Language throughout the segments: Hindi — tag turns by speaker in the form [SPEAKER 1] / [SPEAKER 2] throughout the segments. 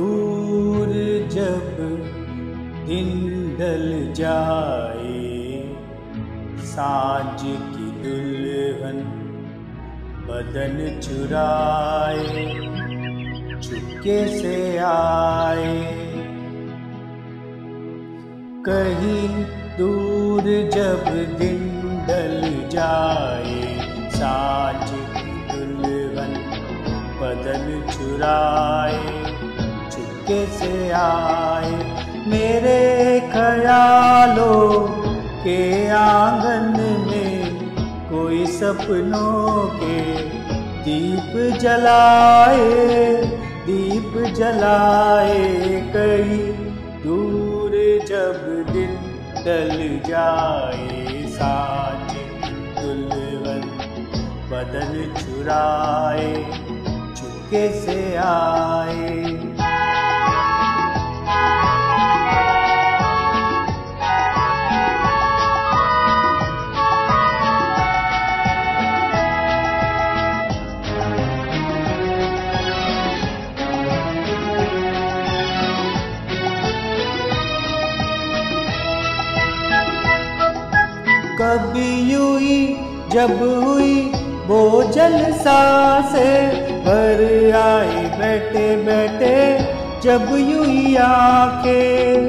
[SPEAKER 1] दूर जब दिन ढल जाए, सांझ की दुल्हन बदन चुराए चुपके से आए। कहीं दूर जब दिन ढल जाए, सांझ की दुल्हन बदन चुराए चुपके से आए। मेरे ख्यालों के आंगन में कोई सपनों के दीप जलाए। कहीं दूर जब दिन ढल जाए, सांझ की दुल्हन बदन चुराए चुपके से आए। कभी यूं ही जब हुई बोझल सांसें, भर आई बैठे बैठे जब यूं ही आंखें।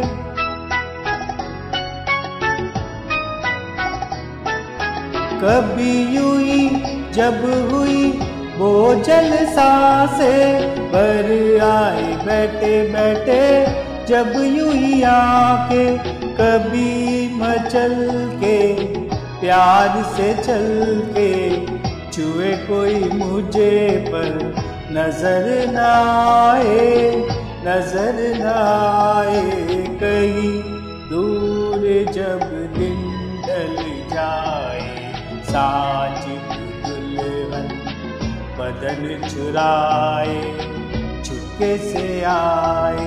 [SPEAKER 1] कभी यूं ही जब हुई बोझल सांसें, भर आई बैठे बैठे जब यूं ही आंखें। कभी मचल के प्यार से चल के छुए कोई मुझे पर नजर न आए। कहीं दूर जब दिन ढल जाए, सांझ की दुल्हन बदन चुराए चुपके से आए।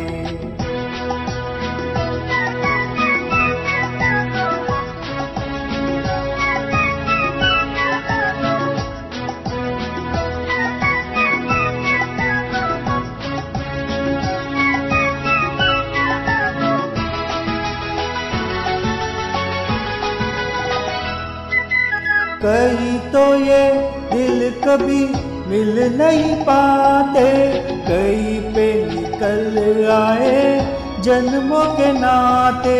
[SPEAKER 1] कहीं तो ये दिल कभी मिल नहीं पाते, कहीं पे निकल आए जन्मों के नाते।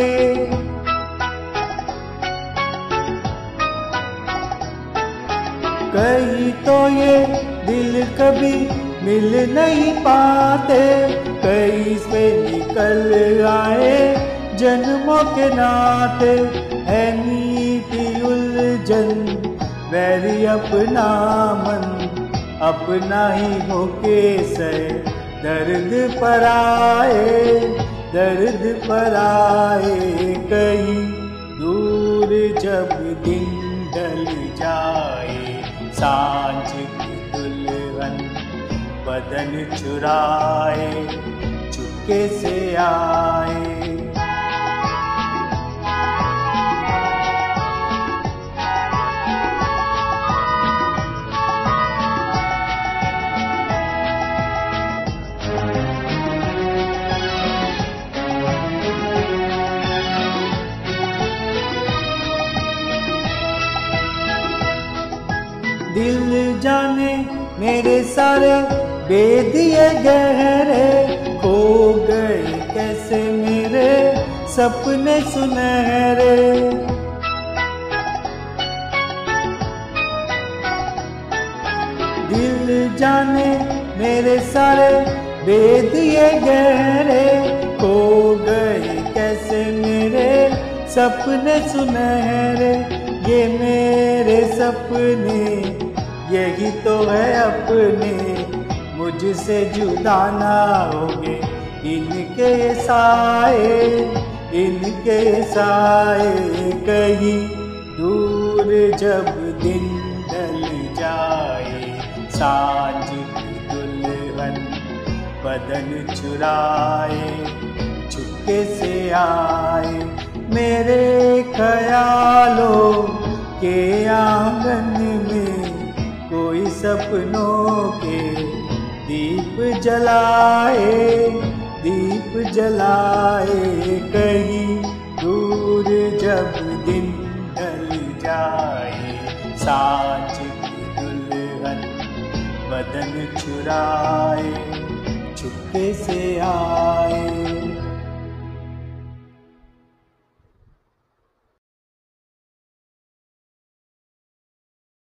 [SPEAKER 1] कहीं तो ये दिल कभी मिल नहीं पाते, कहीं पे निकल आए जन्मों के नाते। है नीति उलझन वैरी अपना मन, अपना ही होके सहे दर्द पर आए। कहीं दूर जब दिन ढल जाए, सांझ की दुल्हन बदन चुराए चुपके से आए। दिल जाने मेरे सारे भेद ये गहरे, खो गए कैसे मेरे सपने सुनहरे। दिल जाने मेरे सारे भेद ये गहरे, खो गए कैसे मेरे सपने सुनहरे। ये मेरे सपने यही तो है अपने, मुझसे जुदा ना होगे इनके साए। कहीं दूर जब दिन ढल जाए, सांझ की दुल्हन बदन चुराए चुपके से आए। मेरे ख्यालों के आंगन में कोई सपनों के दीप दीप जलाए कहीं दूर जब दिन ढल जाए, सांझ की दुल्हन बदन चुराए चुपके से आए।